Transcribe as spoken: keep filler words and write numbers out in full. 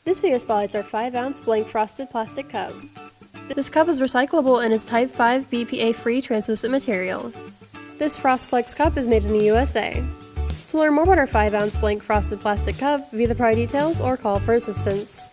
This video spotlights our five ounce blank frosted plastic cup. This cup is recyclable and is type five B P A-free translucent material. This FrostFlex cup is made in the U S A. To learn more about our five ounce blank frosted plastic cup, view the product details or call for assistance.